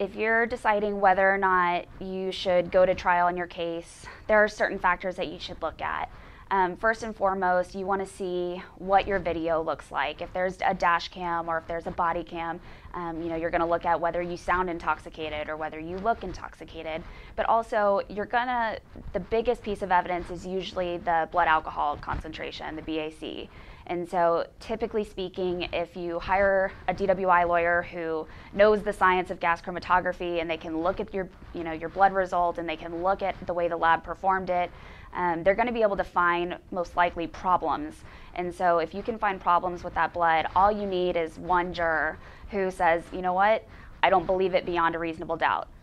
if you're deciding whether or not you should go to trial in your case, there are certain factors that you should look at. First and foremost, you want to see what your video looks like. If there's a dash cam or if there's a body cam, you're going to look at whether you sound intoxicated or whether you look intoxicated. But also, the biggest piece of evidence is usually the blood alcohol concentration, the BAC. And so typically speaking, if you hire a DWI lawyer who knows the science of gas chromatography and they can look at your blood result and they can look at the way the lab performed it, they're going to be able to find most likely problems. And so if you can find problems with that blood, all you need is one juror who says, you know what, I don't believe it beyond a reasonable doubt.